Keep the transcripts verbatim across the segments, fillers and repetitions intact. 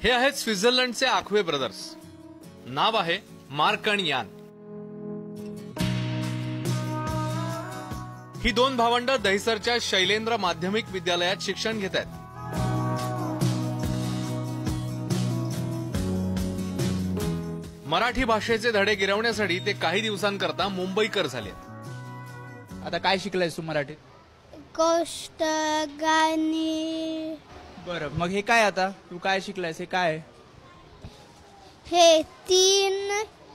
हे आहेत स्वित्झर्लंडचे आखवे ब्रदर्स. नाव आहे मार्क आणि यान. ही दोन भावंड दहिसरच्या शैलेंद्र माध्यमिक विद्यालयात शिक्षण घेत आहेत. मराठी भाषेचे धडे गिरवण्यासाठी ते काही दिवसांकरता मुंबईकर झाले. आता काय शिकलायस तू मराठीत? गोष्ट, गाणी. बरं, मग हे काय आता तू काय शिकलायस? हे काय? हे तीन,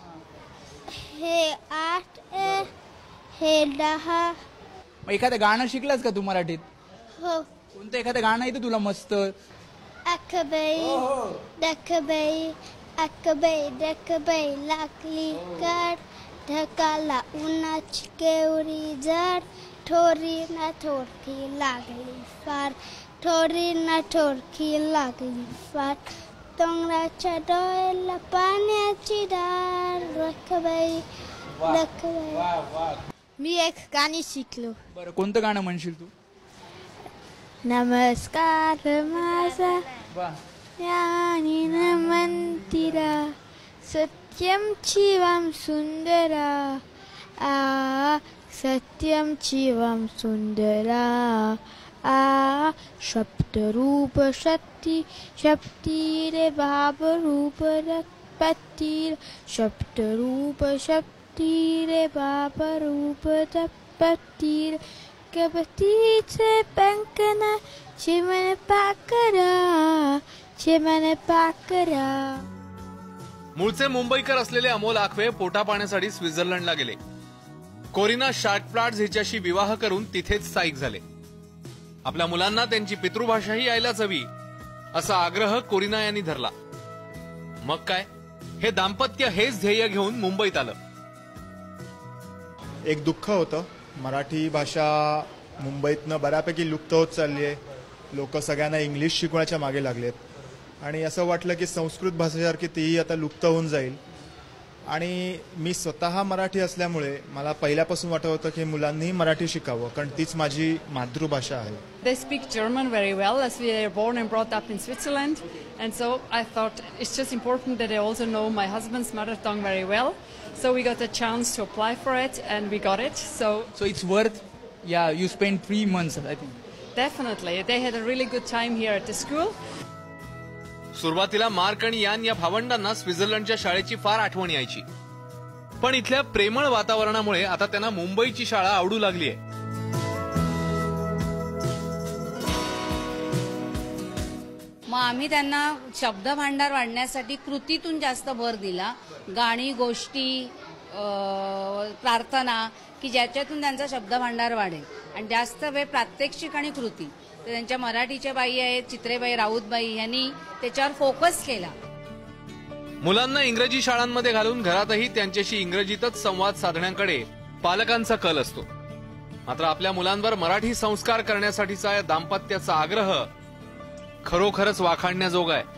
हे आठ, हे दहा. मग एखादं गाणं शिकलास का तू मराठीत? हो. कोणतं एखादं गाणं येतं तुला मस्त? अकबाई डकबाई अकबाई डकबाई लागली गाड, ढकाला उन्हाची केवरी जड, थोरी ना थोरकी लागली फार, थोरी ना थोरकी लागली फार, तोंडाच्या डोळ्याला पाण्याची धार, डकबाई डकबाई. मी एक गाणी शिकलो. बरं, कोणतं गाणं म्हणशील तू? नमस्कार माझा वा. यानी नमंतिरा, सत्यम चिवम सुंदरा, आ सत्यम चिवम सुंदरा, आ शब्द रूप शक्ति, शक्ति रे भाव रूप रक्पति, शब्द रूप शक्ति रे भाव रूप रक्पति, कबतीचे पंकना चिमन पाकरा, चिमन पाकरा. मूळचे मुंबईकर असलेले अमोल आखवे पोटा पाण्यासाठी स्वित्झर्लंडला गेले. कोरिना शार्टफ्लाट्स हिच्याशी विवाह करून तिथेच स्थायिक झाले. आपल्या मुलांना त्यांची पितृभाषाही यायलाच हवी असा आग्रह कोरिना यांनी धरला. मग काय, हे दाम्पत्य हेच ध्येय घेऊन मुंबईत आलं. एक दुःख होतं, मराठी भाषा मुंबईतनं बऱ्यापैकी लुप्त होत चालली आहे. लोक सगळ्यांना इंग्लिश शिकवण्याच्या मागे लागलेत आणि असं वाटलं की संस्कृत भाषेसारखी तीही आता लुप्त होऊन जाईल. आणि मी स्वतः मराठी असल्यामुळे मला पहिल्यापासून वाटत होतं की मुलांनीही मराठी शिकावं, कारण तीच माझी मातृभाषा आहे. They speak German very well, as we are born and brought up in Switzerland, and so I thought it's just important that they also know my husband's mother tongue very well. So we got a chance to apply for it, and we got it. So so it's worth. Yeah, you spent three months, I think. Definitely, they had a really good time here at the school. सुरुवातीला Mark आणि यान या भावंडांना स्वित्झर्लंडच्या शाळेची फार आठवण यायची, पण इथल्या प्रेमळ वातावरणामुळे आता त्यांना मुंबईची शाळा आवडू लागली आहे. मग आम्ही त्यांना शब्द भांडार वाढण्यासाठी कृतीतून जास्त भर दिला. गाणी, गोष्टी, प्रार्थना, की ज्याच्यातून त्यांचा शब्द भांडार वाढेल. आणि जास्त वेळ प्रात्यक्षिक आणि कृती. तर त्यांच्या मराठीच्या बाई आहेत, चित्रेबाई, राऊतबाई यांनी त्याच्यावर फोकस केला. मुलांना इंग्रजी शाळांमध्ये घालून घरातही त्यांच्याशी इंग्रजीतच संवाद साधण्याकडे पालकांचा कल असतो. मात्र आपल्या मुलांवर मराठी संस्कार करण्यासाठीचा या दाम्पत्याचा आग्रह खरोखरच वाखाणण्याजोगा आहे.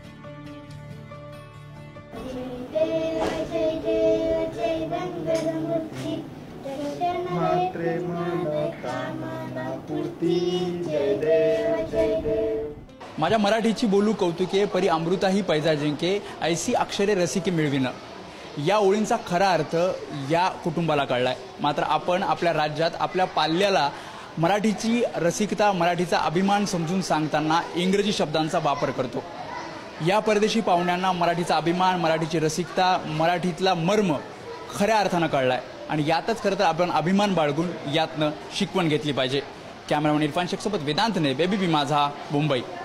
माझ्या मराठीची बोलू कौतुके परी अमृताही पैजा जिंके, ऐसी अक्षरे रसिके मिळविणं. या ओळींचा खरा अर्थ या कुटुंबाला कळलाय. मात्र आपण आपल्या राज्यात आपल्या पाल्याला मराठीची रसिकता, मराठीचा अभिमान समजून सांगताना इंग्रजी शब्दांचा वापर करतो. या परदेशी पाहुण्यांना मराठीचा अभिमान, मराठीची रसिकता, मराठीतला मर्म खऱ्या अर्थानं कळलाय. आणि यातच खरं तर आपण अभिमान बाळगून यातनं शिकवण घेतली पाहिजे. कॅमेरामॅन इरफान शेख सोबत वेदांतने, बेबी बी माझा, मुंबई.